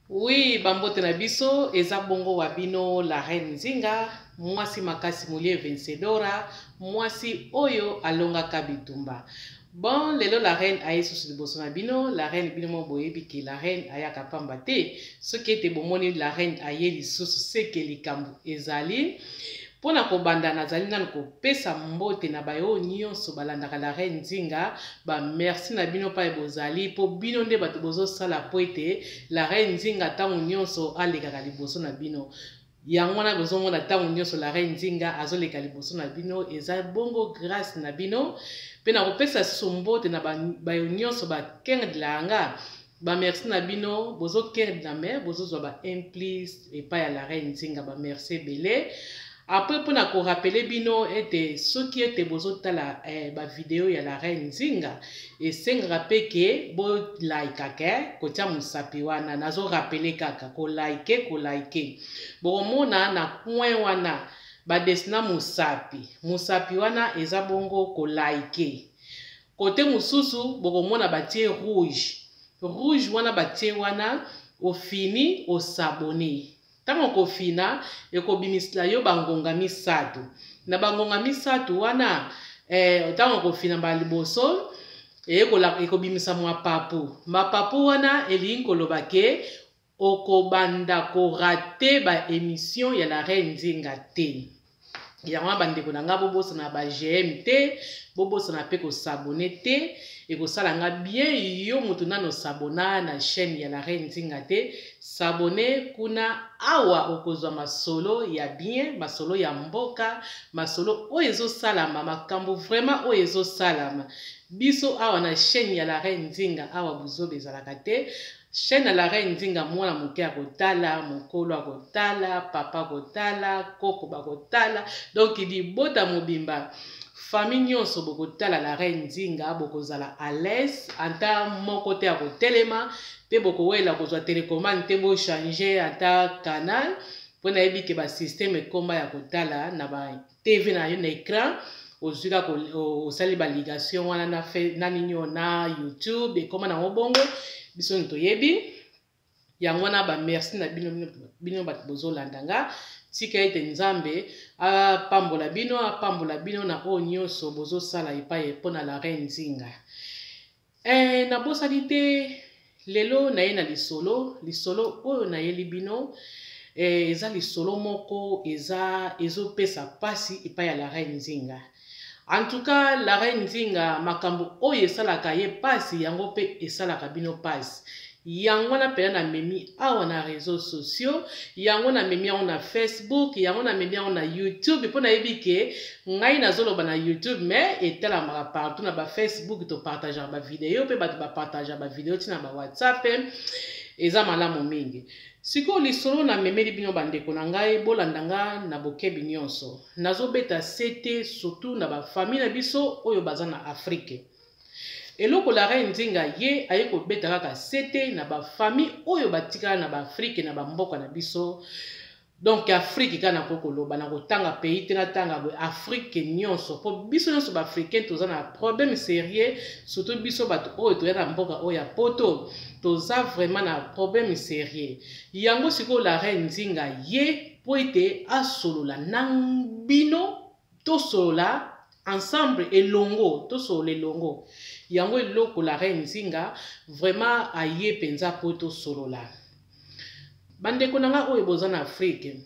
Oui, bambote na biso, eza bongo wabino la reine Nzinga, mwasi makasi mulie vencedora, mwasi oyo alonga kabitumba. Bon, lelo la reine aye susu liboso na bino, la reine bino mo boyebi ke la reine ayaka pamba te, soki ete bomoni la reine aye lisusu seke likambo ezali. Pona kobanda nazali nanu kopesa mbote na bayo nyonso balandaka la reine Nzinga, ba merci na bino pa ebozali po bino nde bato bozo sala po ete la reine Nzinga tango nyonso alekaka liboso na bino. Yango wana bozomona tango nyonso la reine Nzinga azoleka liboso na bino, eza bongo grâce na bino. Pe na kopesa susu mbote na bayo nyonso ba kenge de la anga. Ba merci na bino, bozo kenge de la mer, bozo zwa ba implice epai ya la reine Nzinga, ba merci belé. Après, pour nous rappeler bino ete soki ete bozo tala ba vidéo ya la reine Nzinga et seng rappel que bo like ke ko tia musapi wana nazo rappeler kaka ko like bo mona na coin wana ba desina musapi wana eza bongo ko like côté mususu bo mona ba tie rouge wana ba tie wana au fini au s'abonner. Tango kofina ekobimisla yo bangonga misatu na bangonga misatu wana tango kofina ba liboso ekobimisa mapapu wana elinkoloba ke okobanda ko rate ba émission ya la reine Nzinga te. Yango bandeko na nga bobosa na ba GM te, bobosa na pe ko s'abonner te, et ko sala nga bien yo mutu nano s'abona na chaîne ya la reine Nzinga te, s'abonner kuna awa okozwa masolo ya bien, masolo ya mboka, masolo o ezo salama, makambo vraiment o ezo salama. Biso awa na chaîne ya la reine Nzinga awa buzo bezalaka te. Chaîne à la reine Nzinga mwana moke akotala, mokolo akotala, papa akotala, koko bakotala. Donc il dit bota mobimba. Famille nyonso bokotala la reine Nzinga bokozala à l'aise anta moko te akotelema pe bokowela kozwa télécommande te bo changer ata canal pona yebi ke ba système ekomba ya kotala na ba TV na yo na écran ozuka ko osali ba ligation wana na fe na ninyo na YouTube ekoma na obongo biso nto yebi yango na ba merci na bino bato bozolanda nga tika ete Nzambe apambola bino na o nyonso bozosala epai mpona la reine Nzinga. Na bosali te lelo na ye na lisolo oyo na yeli bino eza lisolo moko ezopesa pasi epai ya la reine Nzinga. En tout cas, la reine Nzinga makambo oyo esalaka ye pasi yango pe esalaka bino pasi. Yango na pena na memi awa na réseaux sociaux, yango na memi awa na Facebook, yango na memi awa na YouTube. Pona yebi ke ngai nazoloba na YouTube mais etala partout na ba Facebook to partager ba vidéo pe ba partager ba vidéo tina ba WhatsApp eza malamu mingi. Siko lisolo na memeli bino bandeko na ngai bolanda nga na bokebi nyonso. Nazobeta sete surtout na ba famille na biso oyo baza na Afrique. Eloko la reine Nzinga ye aye ko beta kaka sete na ba famille oyo batikala na ba Afrique na ba mboka na biso. Donc Afrique kana koko loba na kotanga pays tena tanga bo Afrique nyonso po biso nyonso ba africain toza na problème sérieux surtout biso bato oyo to yana mboka oyo ya poto toza vraiment na problème sérieux. Yango siko la reine Nzinga ye po ete asolola nang bino to solola ensemble elongo to solola elongo. Yango eloko la reine Nzinga vraiment aye penza po to solola. Bandeko nanga oyo boza na Afrique.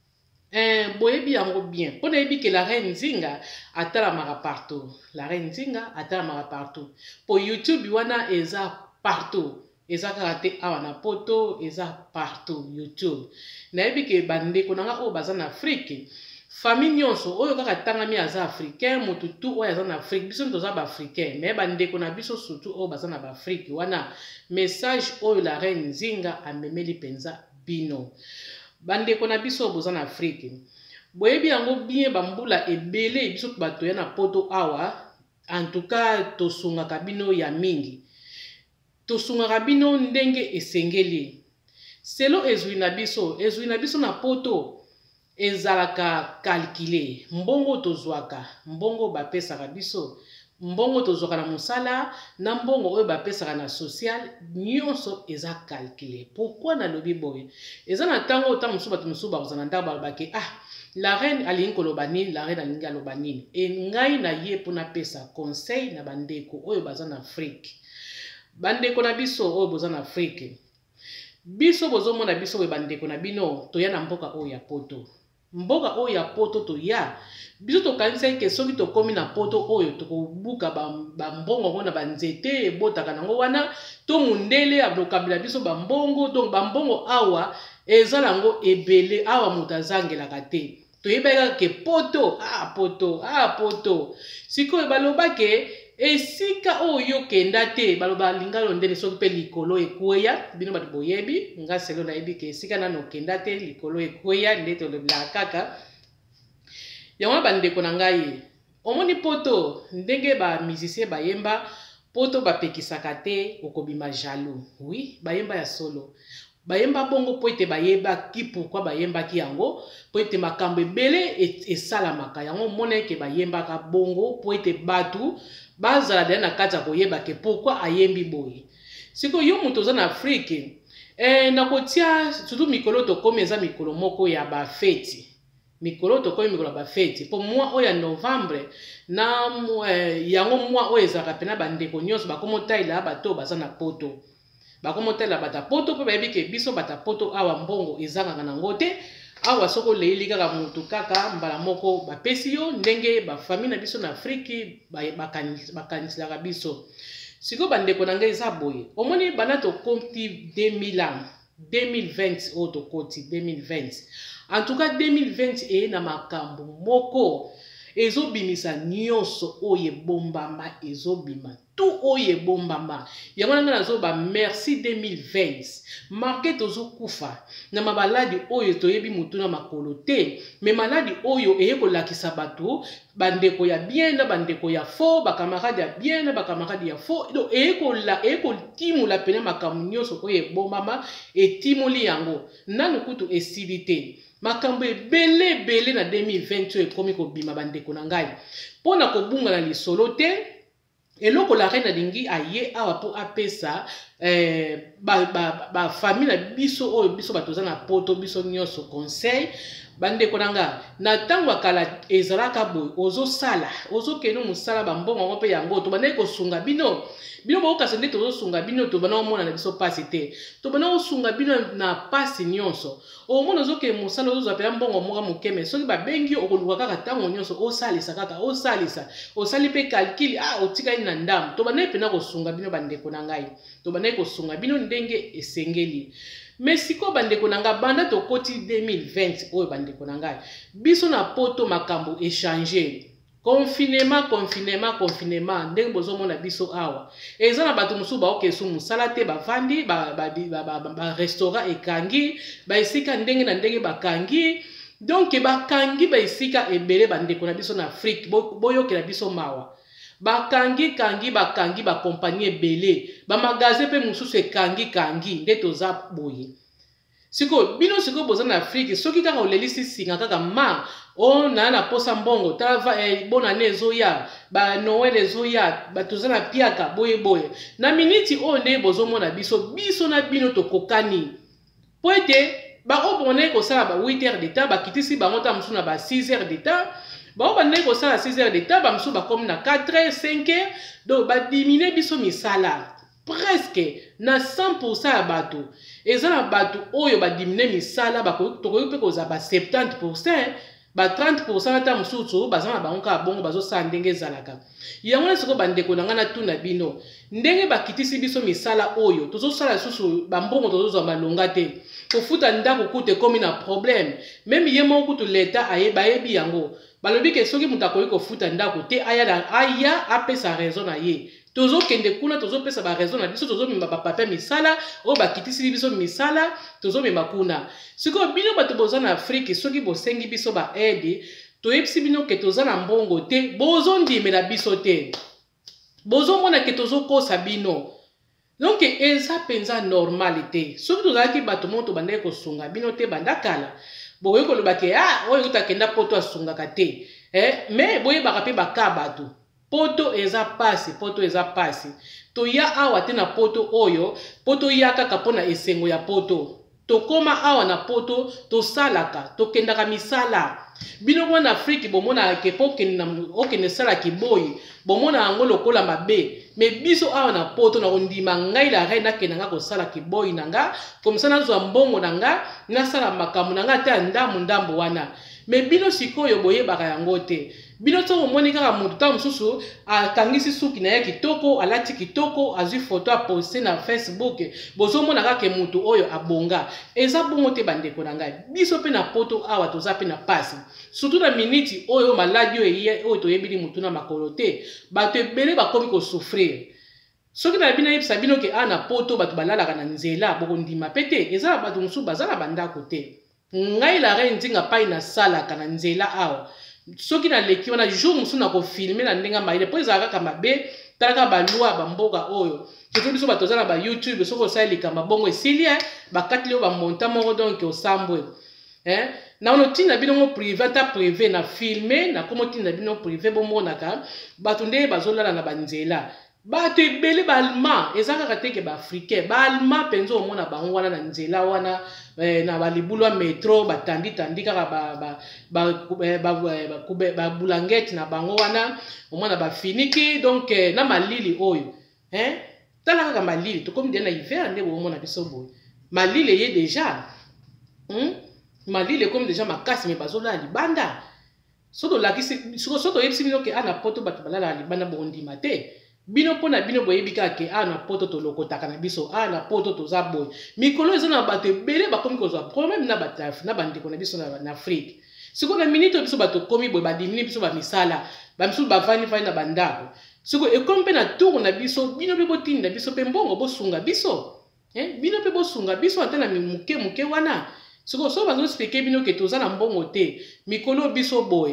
Boyebi yango bien. Pona yebi ke la reine Nzinga atalamaka partout. La reine Nzinga atalamaka partout. Po YouTube wana eza partout. Eza kaka awa na poto eza partout YouTube. Na yebi ke bandeko nanga oyo baza na Afrique. Famille nyonso oyo kaka tangami aza africain mutu tu oyo aza na Afrique biso toza ba africain mais bandeko na biso surtout oyo baza na ba Afrique wana message oyo la reine Nzinga amemeli penza bino bandeko na biso boza na Afrique boyebi yango bien bambula ebele biso bato ya na poto awa en tout cas tosungaka bino ya mingi tosungaka bino ndenge esengeli selo ezwi na biso na poto ezalaka calculé mbongo tozwaka mbongo bapesaka biso mbongo tozwaka na mosala na mbongo oyo bapesaka na social nyonso eza calculé. Pourquoi nalobi boye? Eza na ntango ota mosusu bato mosusu bakozala na ndako balobaki la reine alingi koloba nini, la reine alingi aloba nini. E ngai na ye mpona pesa conseil na bandeko oyo baza na Afrique. Bandeko na biso oyo boza na Afrique. Biso bozomona biso boye bandeko na bino toya na mboka oyo ya poto. Mboka oyo ya poto toya. Biso tokanisa ke soki tokomi na poto oyo tokobuka bambongo ngo na banzete ebotaka nango wana to mundele abokabila biso bambongo. Donc bambongo awa eza nango ebele awa moto azangelaka te. Toyebaka ke poto poto sikoyo balobake esika oyo kenda te baloba lingalo ndene soki pe likolo ekweya bino bato boyebi nga selo nayebi ke esika nano kenda te likolo ekweya nde tolobela kaka yango bandeko na ngai omoni poto ndenge ba musicien bayemba poto bapekisaka te okobima jaloux. Oui, bayemba ya solo bayemba bongo po ete bayebaki pourquoi bayembaki yango po ete makambo ebele esalamaka yango mona ke bayembaka bongo po ete batu bazala de na kati ya koyeba ke pourquoi ayembi boye. Siko yo moto oza na Afrique na kotia surtout mikolo tokomi eza mikolo moko ya bafeti. Mikolo tokomi mikolo ba feti po mois oyo ya novembre na yango mois oyo ezaka pena bandeko nyonso bakomotaila bato baza na poto. Bakomotaila bata poto po bayebi ke biso bata poto awa mbongo ezangaka nango te. Awa soko leili kaka mutu kaka mbala moko bapesi yo ndenge bafamille na biso na Afrique bakanisaka biso. Siko bandeko na ngai eza boye. Omoni bana tokoti 2020 oyo tokoti 2020. En tout cas 2020 na makambo moko ezobimisa nyonso oye bombama ezobima tout oye bombama yango nanga nazoba merci 2020 market ozokufa na mabaladi oyo toyebi mutu na makolo te mais maladi oyo eyekolakisa bato bandeko ya bien na bandeko ya faux bakamarade ya bien na bakamarade ya faux donc eyekotimula pene makambo nyonso oye bombama etimoli yango nanu kutu esili te. Makambo ebele na 2020 ekomi kobima bandeko na ngai pona kobunga na lisolo te eloko la reine alingi aye awa po apesa ba famille na biso oyo biso batoza na poto biso nyonso conseil bandeko na nga na tango akala ezalaka boy ozosala ozokeno musala bambongo ngo pe yango to bandeko sunga bino bokasa nde tozosunga bino to bana omona na biso pasi te to bana osunga bino na pasi nyonso omona ozoke musala ozozapela mbongo moka mokeme soki babengi okoluka kaka tango nyonso osalisa kaka osalisa osali pe calcul otikali na ndam to bana pena kosunga bino bandeko na ngai to bana kosunga bino ndenge esengeli. Mais siko bandeko na nga banda tokoti 2020 oyo bandeko na ngai biso na poto makambo échanger confinement ndenge bozomona biso awa eza na bato mosusu baokesu musala te bavandi ba restaurant ekangi baesika ndenge na ndenge bakangi donc bakangi baesika ebele bandeko na biso na Afrique boyokela biso mawa bakangi ba compagnie ebele ba magasin pe mosusu ekangi nde toza boye. Siko bino siko boza na Afrique soki kaka olelisi singa kaka na posa mbongo tava bona nezoya ba Noël ezoya batoza na piaka boye na miniti o nde bozomona biso na bino tokokani po ete baobone kosala ba 8 heures de temps bakitisi bango ta musu na ba 6 heures de temps baobane kosala 6 heures de temps bamusu bakomi na 4 heures 5 heures donc badimine biso misala presque na 100% ya bato eza na bato oyo badimine misala tokoki mpe kozala ba 70% ba 30% ata mosusu baza na bango kaka bongo bazosala ndenge ezalaka yango na siko bandeko na nga natuna bino ndenge bakitisi biso misala oyo tozosala susu bambongo tozozwa malonga te kofuta ndako kutu ekomi na problème meme ye moko kutu leta bayebi yango balobi ke soki moto akoki kofuta ndako te aya apesa raison na ye tozokende kuna tozopesa ba raison na biso tozomema bapapa misala oyo bakitisi biso misala tozomema kuna sikoyo bino bato boza na Afrique soki bosengi biso ba aide toyebisi bino ke toza na mbongo te bozondimela biso te bozomona ke tozokosa bino donc eza penza normalité soki tozalaki bato moko tobandaki kosunga bino te bandakala boye koloba ke oyo utakenda poto asungaka te mais boyebaka mpe baka bato poto eza pasi, poto eza pasi. Toya awa te na poto oyo, poto yaka kapona esengo ya poto. Tokoma awa na poto, tosalaka, tokendaka misala. Bino mwana Afrique bomona kepo okende sala kiboyi, bomona yango lokola mabe. Me biso awa na poto na kondima ngai la reine nakendanga kosala kiboyi nanga, komisa nazwa mbongo nanga, nasala makambo nanga te ndambo wana. Me bino sikoyo boyebaka yango te. Bino to omoni kaka mutu ta mususu akangisi suki na ye kitoko, alati kitoko, azwi photo a poster na Facebook, bozomona kaka mutu oyo abonga. Eza bongo te bandeko na ngai. Biso pe na poto awa toza pe na pasi. Surtout na miniti oyo maladi oyo toyebili mutu na makolo te, bato ebele bakomi ko souffrir. Soki na bino yebisa bino ke ana poto bato balalaka na nzela bokondima pete, eza bato mususu bazala bandako te. Ngai la reine nzinga pai na salaka na nzela awa. Soki na leki wana jour musu na ko filmer na ndenga maile po ezaka kaka mabe talaka balwa bamboka oyo keto biso bato na ba YouTube soko osali likamba bongo esilia bakati leo ba monta moko donc osambwe na ono tina bino mo privé ta privé na filmer na komo tina bino privé bomonaka bato nde bazolala na banzela bato ebele ba allemand ezaka kateke ba africain ba allemand penzo omona bango wana na nzela wana na balibulwa metro batandi kaka ba bulangette na bango wana omona ba finiki donc na malili oyo tala kaka malili to comme na hiver nde omona biso boy malili ye déjà malili comme déjà makasi me bazola libanda soto lakisi soto yebisi bino ke ana poto bato balala libanda bondima te. Bino pona bino boyebika ke ana poto to lokotaka na biso ana poto toza boy mikolo eza na bato ebele bakomi kozwa problème na bataf na bandeko na biso na Afrique siko na minute biso bato komi boy badimini biso ba misala ba biso bavani na bandako siko ekompe na tour na biso bino pe botinda biso pe mbongo bosunga biso bino pe bosunga biso ata na muke wana siko so bazo expliquer bino ke toza na mbongo te mikolo biso boy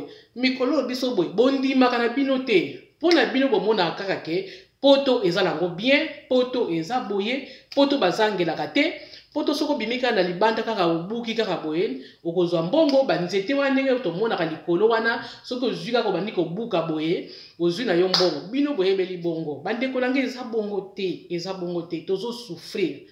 bondima kana bino te. Pona bino bomona kaka ke poto eza lango bien, poto eza boye, poto bazangelaka te, poto soko bimika na libanda kaka obuki kaka boye, okozwa mbongo banzete wana ndenge tomonaka likolo wana, soko ozwi kaka obandi kobuka boye, ozwi na yo mbongo, bino boyebeli bongo. Bandeko na ngai eza bongo te, tozo souffrir.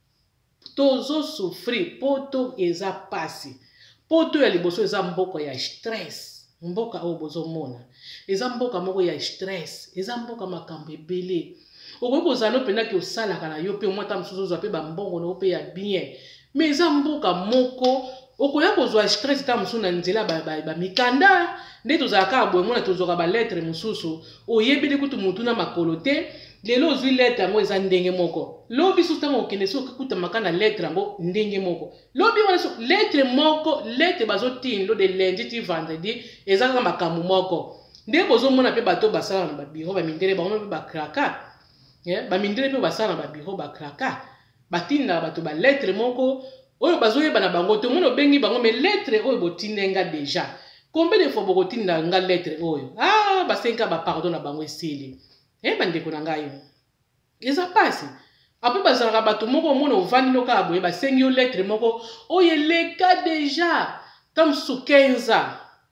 Tozo souffrir, poto eza pasi. Poto ya liboso eza mboko ya stress. Mboka oyo bozomona eza mboka moko ya stress, eza mboka makambo ebele okoki kozala nopenda ke osalaka na yo pe mwata mosusu ozwa pe bambongo na yo pe ya bien mais eza mboka moko okoya kozwa stress ta mosusu na nzela bamikanda nde tozalaka boye mona tozwaka baletre mosusu oyebeli kutu mutu na makolo te lelo ozwi letre yango eza ndenge moko lobi susu ntango okende so okutamaka na letre yango ndenge moko lobi wana so letre moko letre bazotini lo de lundi ti vendredi eza kaka makambo moko nde bozomona mpe bato basala na babiro bamindele bango mpe bakraka bamindele mpe basala na babiro bakraka batindaka bato baletre moko oyo bazoyeba na bango te omona obengi bango me letre oyo botindenga deja combien de fois bokotinda nga letre oyo basenka bapardon na bango esili bandeko na ngai eza pasi ape bazalaka bato moko omona ovandi noka boye basengi yo letre moko oyo eleka deja ta mosusu 15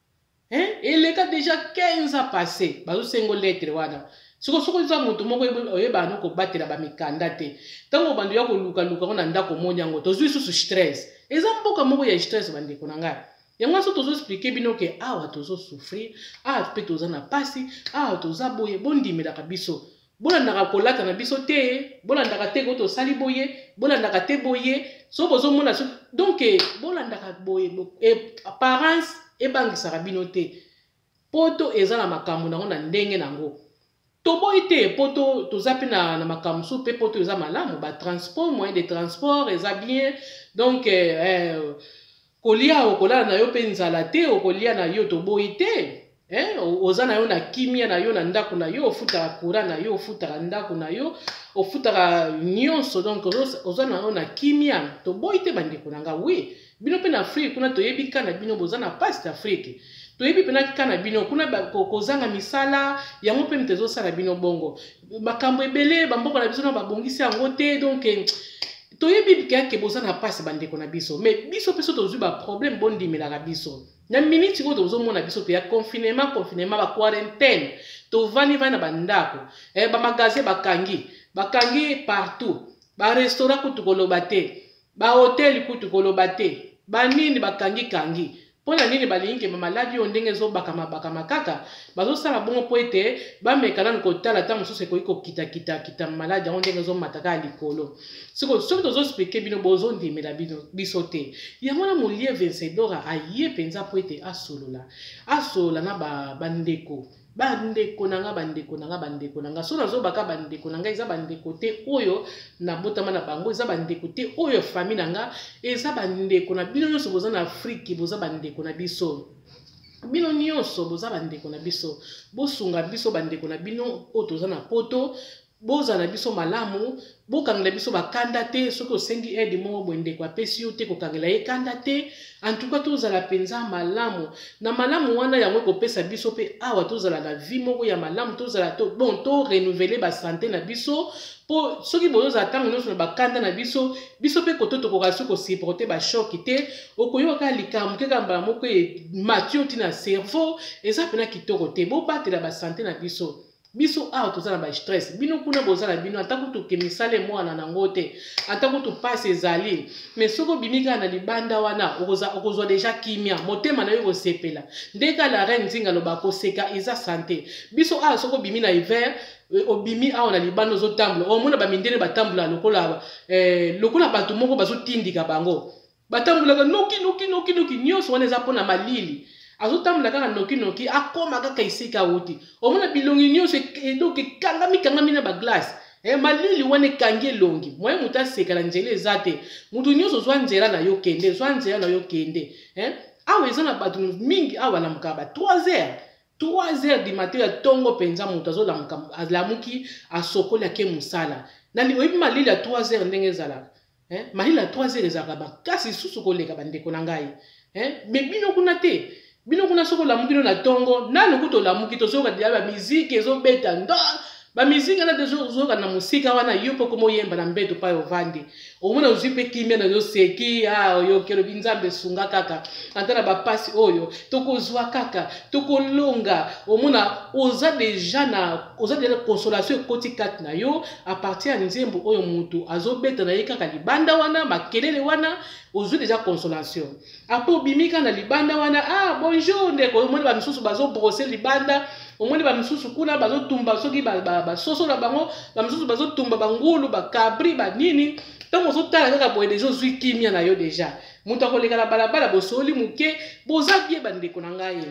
eleka deja 15 passé bazosengo letre wana soko eza moto moko oyeba no kobatela bamikanda te ntango bando ya kolukaluka ngo na ndako moni yango tozwi susu stress eza mboka moko ya stress bandeko na ngai yango so tozo expliquer bino ke awa tozo souffrir pe toza na pasi toza boye bondimelaka biso bolandaka kolata na biso te bolandaka te ko tosali boye bolandaka te boye so bozomona donc bolandaka boye apparence ebangisaka bino te poto eza na makambo nango na ndenge nango toboyi te poto toza pe na makambo so pe poto eza malamu batransport moyen de transport eza bien donc kolia okolala na yo pe nzala te okolia na yo toboyi te oza na yo na kimia na yo na ndako na yo ofutaka courant na yo ofutaka ndako na yo ofutaka nyonso donc oza na yo na kimia toboyi te bandeko na nga oui bino pe na Afrique kuna toyebi kana bino boza na pasi d'Afrique toyebi pe na kana bino kuna kozanga misala yango pe mtezosala bino bongo makambo ebele bamboka na biso na babongisi yango te donc toyebi ke boza na pasi bandeko na biso mais biso pe so tozwi ba problème bondimelaka biso na minute ko tozomona biso pe ya confinement ba quarantaine tovandi vana bandako ba magasin bakangi partout ba restaurant kutu koloba te ba hotel kutu koloba te ba nini bakangi pona nini balingi maladi yo ndenge ezobaka kaka bazosala bongo po ete bamekana nkotala ntango mosusu ekoki kokita maladi yango ndenge ezomataka ya likolo soki tozoexplike bino bozondimela biso te yango na molie Vencedora aye mpenza po ete asolola na bandeko nanga so nazobaka bandeko nanga eza bandeko te oyo nabotama na bango eza bandeko te oyo famille nanga eza bandeko na bino nyonso boza na Afrique boza bandeko na biso bino nyonso boza bandeko na biso bosunga biso bandeko na bino oyo toza na poto bozala biso malamu bokangela biso bakanda te soki osengi aide moko bwendeko apesi yo te kokangela ye kanda te en tout cas tozala penza malamu na malamu wana yango ekopesa biso pe awa tozala na vie moko ya malamu tozala to renouveler ba santé na biso po soki bozozala ntango nyonso na bakanda na biso pe koto tokoka soki kosupporte bashoki te okoyoka likambo keka mbala moko matio ntina cerveau eza pena kitoko te bobatela ba santé na biso awa tozala ba stress bino kuna bozala bino atako to kemisale mwana nango te atako to passe ezali mais soko bimika na libanda wana okozwa déjà kimia motema na yo kosepela ndeka la reine Nzinga loba koseka eza santé biso awa soko bimi na hiver obimi awa na libanda ozotambula omona bamindele batambula lokola bato moko bazotindika bango batambulaka noki nyonso wana eza mpona malili azotambula kaka noki akoma kaka isika wuti omona bilongi nyonso edoki kangami na baglace malili wana ekangi elongi moye mutu asekala nzela eza te mutu nyonso zwa nzela na yo kende awa eza na bato mingi awa lamuka ba 3 heures du matin ya tongo penza mutu azolamuki asokola ke musala oyebi malili ya 3 heures ndenge ezalaka malili ya 3 heures ezalaka makasi susu koleka bandeko na ngai me bino kuna te bino kuna soko lamuki no na tongo nano kuto lamuki to soka dia ba musique ezobeta ndo ba musique na dezoka na musika wana yupo komo yemba na mbeto pa ovandi omona uzipe kimia na yo seki oyo kelo binzambe sunga kaka antana ba pasi oyo tokozwa kaka tokolonga omona oza deja consolation ekoti kati na yo a partir ya nzembo oyo mutu azobeta na ye kaka libanda wana makelele wana ozwi deja consolation apo bimika na libanda wana bonjour ndeko omona ba misusu bazo brosser libanda omoni ba misusu kuna bazotumba soki basoso na bango ba misusu bazotumba bangulu bakabri banini ntango ozotala kaka boye deja ozwi kimia na yo deja mutu akoleka na balabala bosoli muke boza bie bandeko na ngai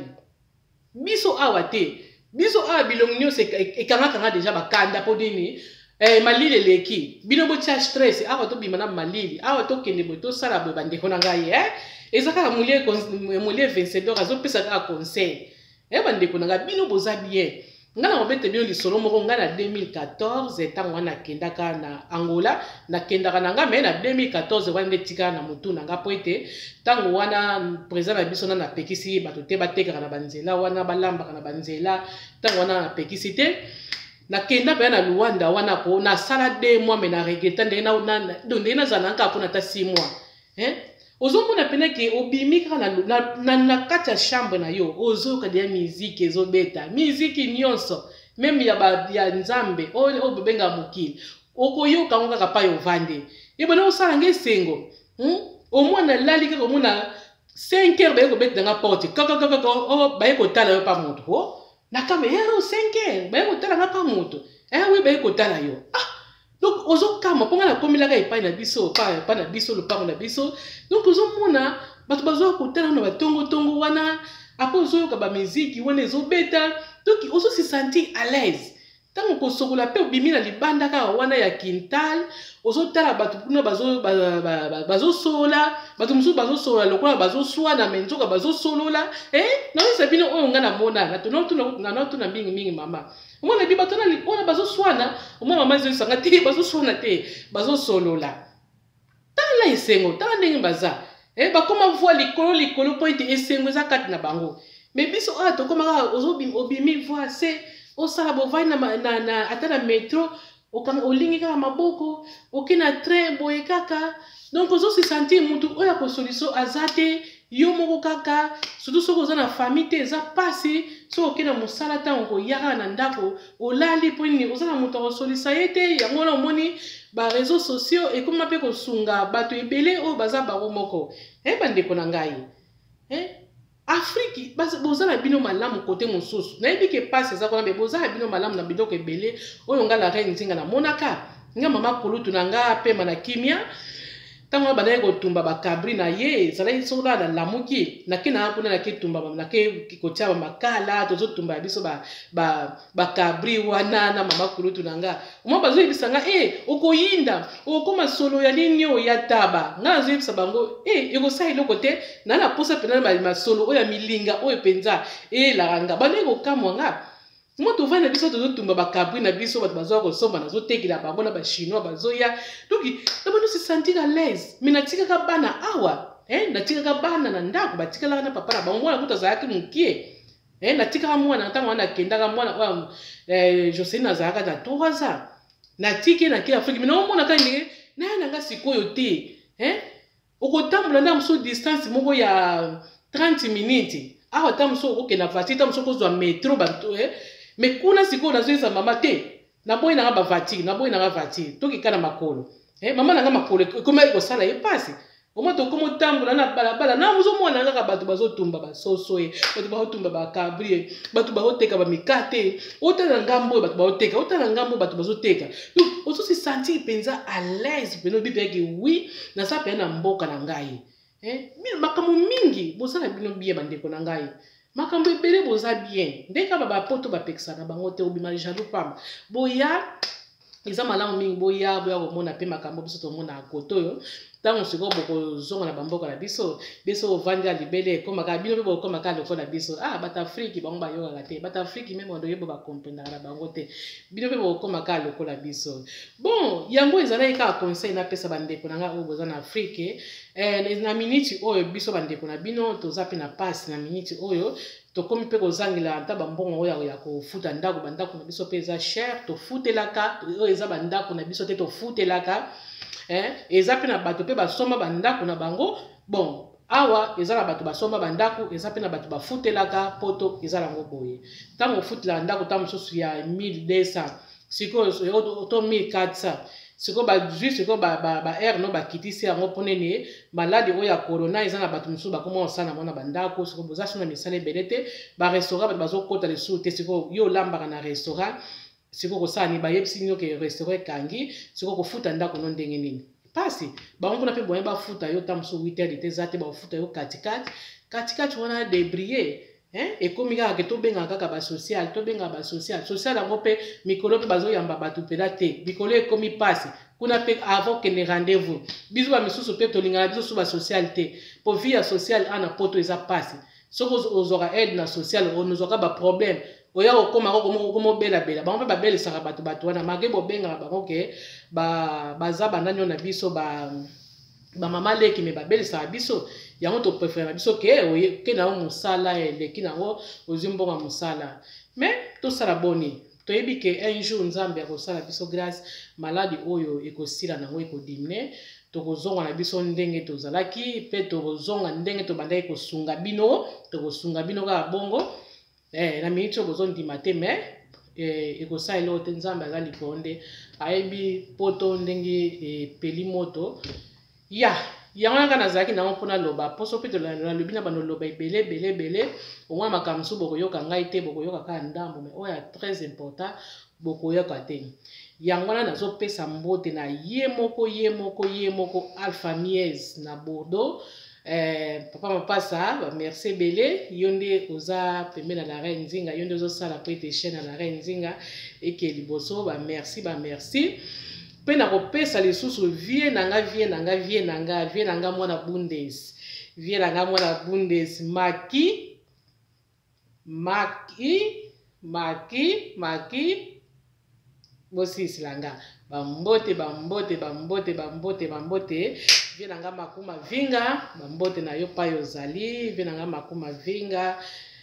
biso awa te biso awa bilongi nyonso ekangakanga deja bakanda po nini malili eleki bino botia stress awa tobima na malili awa tokende boye tosala boye bandeko na ngai eza kaka molie Vencedora azopesa kaka conseil bandeko na ngai bino boza bien nga na mobete bino lisolo moko nga na 2014 ntango wana nakendaka na Angola nakendaka na nga me na 2014 wana nde tikala na motu na nga po ete ntango wana président na biso na apekisi bato te batekaka na banzela wana balambaka na banzela ntango wana napekisi te nakenda mpe na Luanda wana ko nasala 2 mois me na regreta ndenge nazala nanga mpona ata 6 mois ozomona pena ke obimi kaka na kati ya chambre na yo ozoyoka deya miziki ezobeta miziki nyonso meme ya nzambe oyo bobenga mokili okoyoka ngo kaka pa yovande ebona osala nga esengo omwana lali kaka omona 5 heures baye kobeta nga porte kakakaka baye kotala yo pa moto nakama yaro 5 heures baye kotala nga pa moto oui baye kotala yo donc ozokama mponga na komilaka epai na biso pa na biso lopango na biso donc ozomona bato bazoya kotala na batongotongo wana apo ozoyoka bamiziki wana ezobeta donc ozosisanti à l'aise ntango kosokola mpe obimi na libanda kaka wana ya kintal ozotala bato kuna bazosola bato mosusu bazosola lokola bazoswana me nzoka bazosolola naoyesa bino oyo nga namona nanotuna mingi mama omona bi bato wana bazoswana omona mama ezoyisanga te bazoswana te bazosolola tala esengo tala ndenge baza bakoma voi likolo mpo ete esengo eza kati na bango me biso oyo tokomaka obimi voi se osala bovai ata na metro olingi kaka maboko oke na train boye kaka donc ozosisantir mutu oyo akosoliso aza te yo moko kaka surtout soki oza na famille te eza pasi soki okende mosala ntango koyaka na ndako olali mpo nini oza na moto akosolisa ye te yango wana omoni bareseau sociaux ekoma mpe kosunga bato ebele oyo baza bango moko bandeko na ngai Afrique boza na bino malamu kote mosusu nayebi ke pasi eza kuna mpe boza na bino malamu na biloko ebele oyo nga la reine nzinga namonaka nga mama kulutu na nga pema na kimia ntango bandaki kotumba bakabri na ye ezalaki soki na lamuki nakendaka kuna naketumba nake kotia bamakala tozotumba ya biso bakabri wana na mama kulutu na nga omwa bazoyebisa nga okoyinda okokoma solo ya nini oyo ya taba nga nazoyebisa bango ekosala eloko te na na posa mpena masolo oyo ya milinga oyo mpenza elaka nga bandaki kokamwa nga moi tovandi na biso tozotumba bakabri na biso bato bazoya kosomba nazotekela bango na bachinois bazoya donc nabano se sentir à l'aise mais natikaka bana awa natikaka bana na ndako batikalaka na papa na bango mwana kuta azalaki mokie natikaka mwana ntango wana nakendaka mwana oyo Joseline azalaka na 3 ans natiki nake Afrique mais naomonaka ndenge naya nanga sikoyo te okotambola nda mosusu distance moko ya 30 minutes awa ta mosusu okokenda voiture ta mosusu okozwa metro bato mais kuna sikoyo nazoyesa mama te naboyi nanga bavoiture tokika na makolo mama nanga makolo ekomaki kosala ye pasi omwa tokoma otambola na balabala na mozomona kaka bato bazotumba basoso bato bazotumba bakabri bato bazoteka bamikate otala ngambo oyo bato bazoteka otala ngambo oyo bato bazoteka donc ozosi sentir mpenza à l'aise mpenza obibi yaki wi naza mpenza na mboka na ngai makambo mingi bozala bino bien bandeko na ngai makambo ebele boza bien ndenge kaka bapoto bapekisaka bango te obima jaloux pamba boya eza malamu mingi boya komona mpe makambo biso tomona kote oyo ntango sikoyo bokozonga na bamboka na biso ovandi ya libele ekomaka bino mpe bokomaka lokola biso bato afriki bango bayokaka te bato afriki meme odoyebo bakomprendaka na bango te bino mpe bokomaka lokola biso bon yango ezalaki kaka conseil napesa bandeko na ngai oyo boza na afrike na miniti oyo biso bandeko na bino toza mpe na pasi na miniti oyo tokomi mpe kozangela ata bambongo oyo ya kofuta ndako bandako na biso mpe eza cher tofutelaka oyo eza bandako na biso te tofutelaka eza mpe na bato mpe basomba bandako na bango bon awa eza na bato basomba bandako eza mpe na bato bafutelaka poto eza nango boye ntango ofutelaka ndako ta mosusu ya 1200 sikoyo to 1400 sikoyo bazwi sikoyo baere no bakitisi yango mpo nini maladi oyo ya corona eza na bato mosusu bakoma osala nango na bandako sikoyo boza so na misala ebele te barestaurant bato bazokota lisusu te sikoyo yo olambaka na restaurant sikoyo kosala nini bayebisi nini oke restaurant ekangi sikoyo kofuta ndako no ndenge nini pasi bango kuna mpe boye bafuta yo ta mosusu 8 heures de te eza te bakofuta yo katikati wana debrier ekomi kaka ke tobengaka kaka basocial tobengaka basocial yango mpe mikolo mpe bazoyamba bato mpela te mikolo ekomi pasi kuna mpe avant kende rendez-vous biso bamisusu mpe tolingana biso so basocial te mpo vie ya social ana poto eza pasi soki ozwaka aide na social onozwaka baproblème oya okomako komobelabela bango mpe babelisaka bato wana mage bobengaka bango ke baza bandani oyo na biso bamama leki me babelisaka biso yango toprefere na biso ke nango mosala eleki nango ozwi mbongo mosala mais tosala boni toyebi ke un jour nzambe akosala biso grâce maladi oyo ekosila nango ekodimine tokozonga na biso ndenge tozalaki mpe tokozonga ndenge tobandaki kosunga bino kaka bongo na miniti oyo bozondima te mais ekosala eloko te nzambe aza likolo nde ayebi poto ndenge epeli moto yango nanga nazalaki nango mpona loba poso mpe nalobi na banoloba ebele omwa makambo mosusu bokoyoka ngai te bokoyoka kaka ndambo mais oyo ya très important bokoyoka te yango wana nazopesa mbote na ye moko Alpha Mies na Bordeaux papa mapasa merci ebele yo nde oza pembeni na la reine nzinga yo nde ozosala po ete chaîne na la reine nzinga eke liboso merci mpe nakopesa lisusu vie nanga mwana bundes maki bosisilanga bambote vie nanga makuma vinga bambote na yo pa yozali vie nanga makuma vinga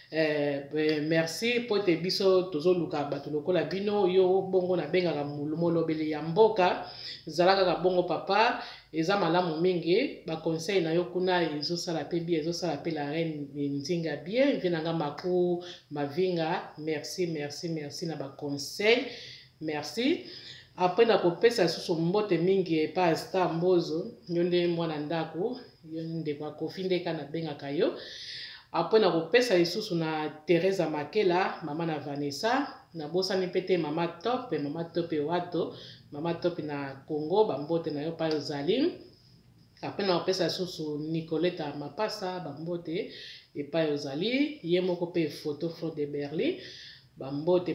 merci po te biso tozoluka bato lokola bino yo bongo na bengaka molobeli ya mboka zala kaka bongo papa eza malamu mingi ba conseil na yo kuna ezosala pe bien ezosala pe la reine Nzinga bien vie nanga maku mavinga merci na ba conseil merci. Après na kopesa susu mbote mingi pa Star Mbozo nyonde mwana ndako yonde kwa Kofi ndeka na bengaka yo. Après na kopesa lisusu na Teresa Makela mama na Vanessa na bosani pete mama top wato mama top na Congo bambote na yo pa ozali. Après na kopesa susu Nicoletta Mapasa bambote epa ozali ye moko pe photo Fleur de Berlin bambote.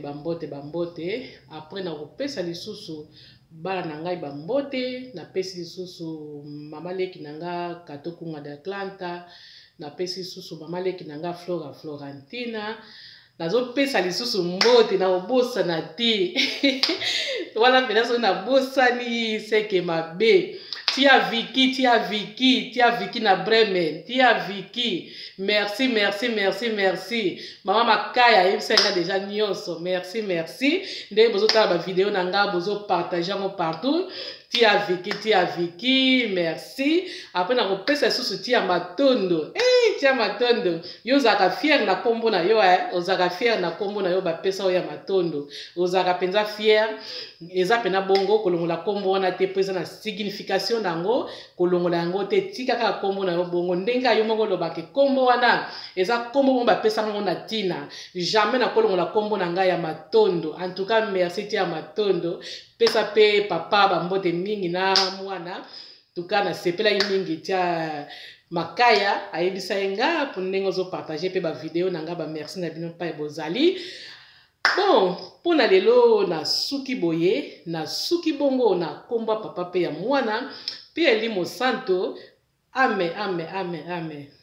Après na kopesa lisusu bala na ngai bambote na pesi lisusu mama leki nanga Katokunga de Atlanta na pesi lisusu mama leki nanga Flora Florentina nazo pesa lisusu mbote na obosa na ti wala pena so na bosani seke mabe tia Vicky na Bremen tia Vicky merci mama Makaya yebisa déjà nyonso merci nde bozo tala ba vidéo na nga bozo partager mo partout tia Vicky merci. Après na kopesa susu tia Matondo tia Matondo yo zaka fier na kombo na yo ozaka fier na kombo na yo ba pesa oya Matondo ozaka penza fier eza pena bongo kolongola kombo wana te pesa na signification nango kolongola yango te tika ka kombo na yo bongo ndenga yo moko lobake kombo wana eza kombo mo ba pesa ngo na tina jamais na kolongola kombo na nga ya Matondo. En tout cas merci tia Matondo pesa pe papa bambote mingi na mwana tuka na sepela mingi tia Makaya ayebisa nga pour ndenge zo partager pe ba vidéo na nga ba merci na bino pa bozali. Bon, pour na lelo na suki boye na suki bongo na komba papa pe ya mwana pe Elimo Santo. Amen.